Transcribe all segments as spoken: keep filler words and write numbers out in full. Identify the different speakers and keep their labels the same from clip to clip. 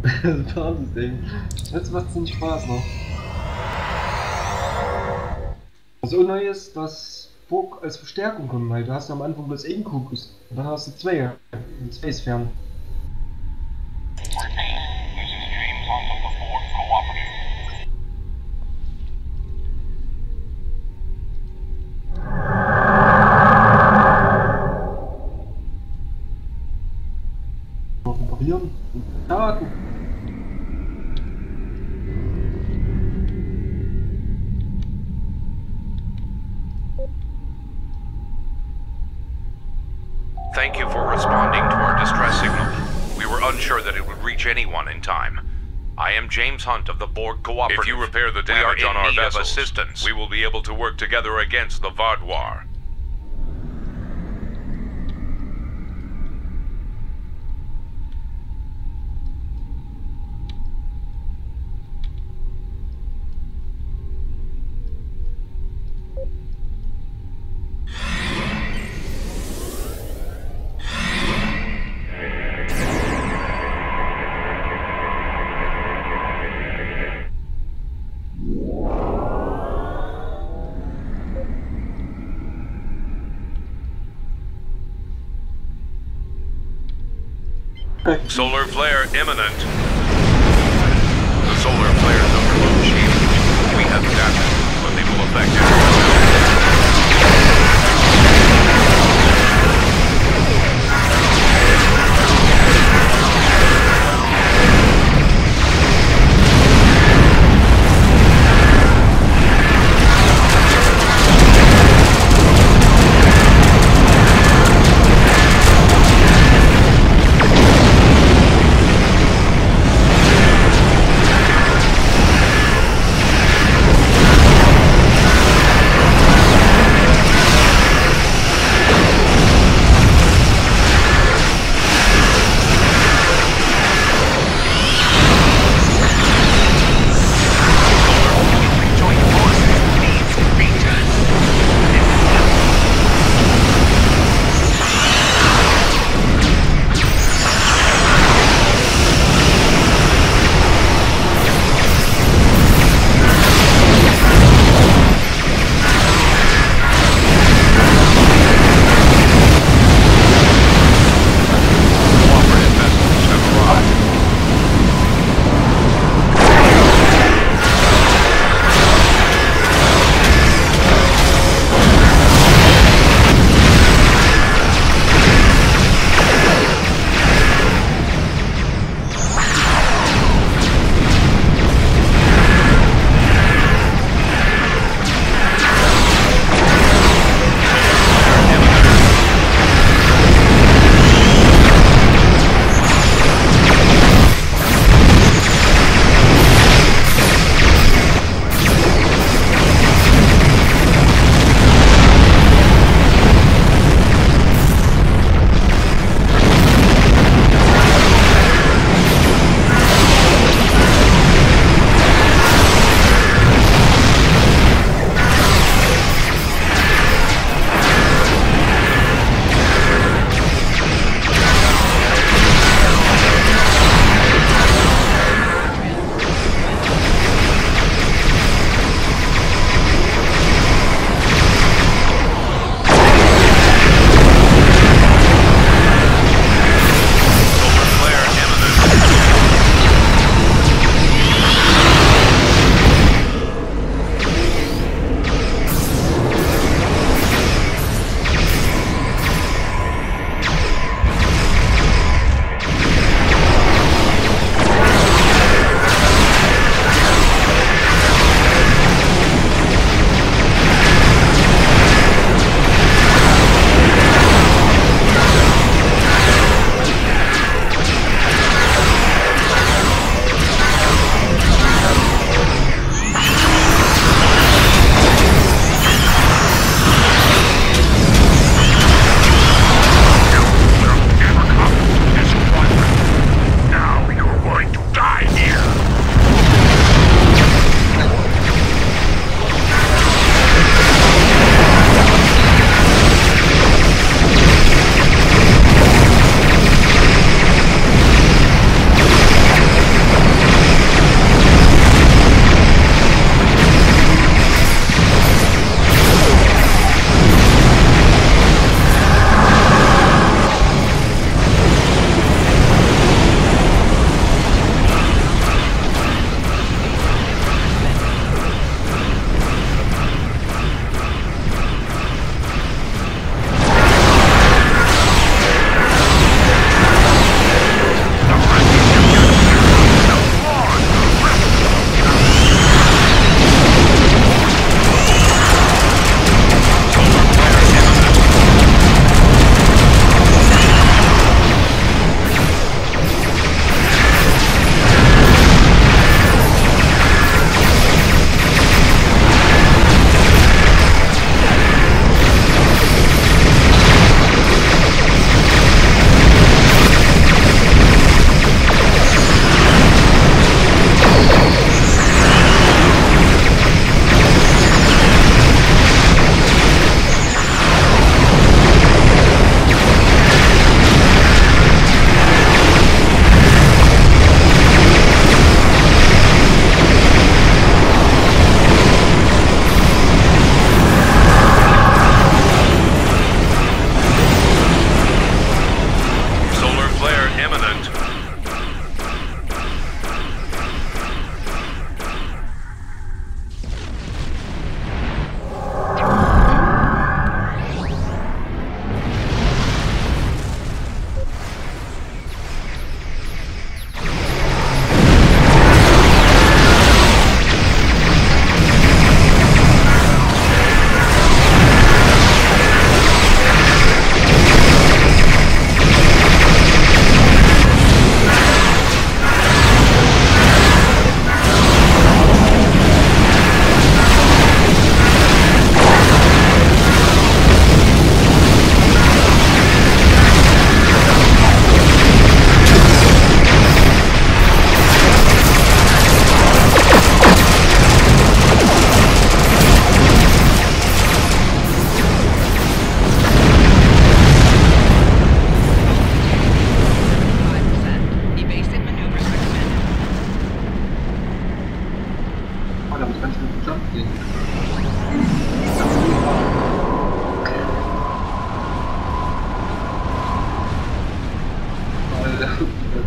Speaker 1: Das Basisding. Jetzt macht es nicht Spaß noch. Was auch neu ist, dass Burg als Verstärkung kommen, weil du hast ja am Anfang bloß einen Kugus. Und dann hast du zwei. Und zwei Sphären. Reparieren und Daten.
Speaker 2: Thank you for responding to our distress signal. We were unsure that it would reach anyone in time. I am James Hunt of the Borg Cooperative.
Speaker 3: If you repair the damage on our
Speaker 2: need
Speaker 3: vessels,
Speaker 2: of assistance.
Speaker 3: we will be able to work together against the Vaadwaur. Solar flare imminent. The solar flares overload shield. We have damage, but they will affect everyone.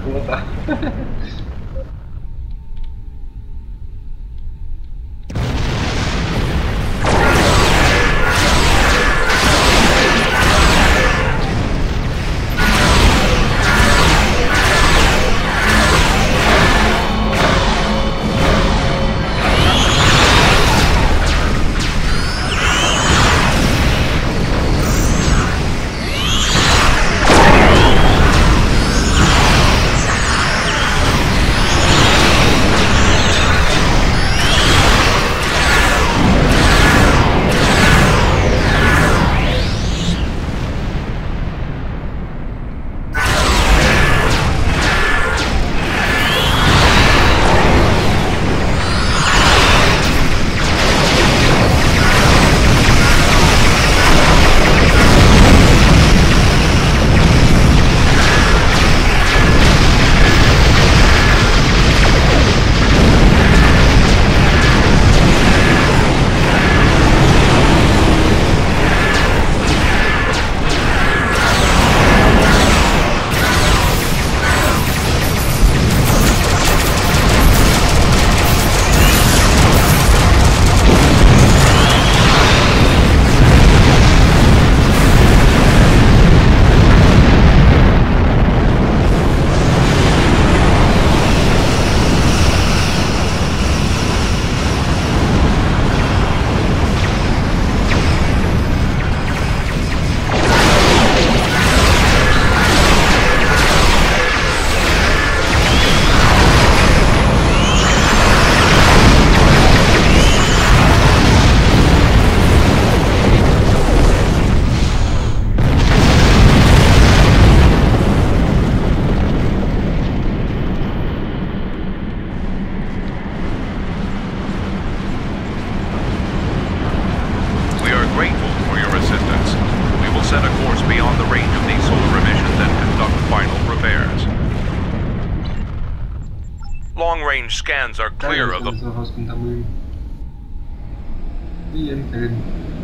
Speaker 1: runter.
Speaker 2: Long-range scans are clear of the...
Speaker 1: Wie im Film.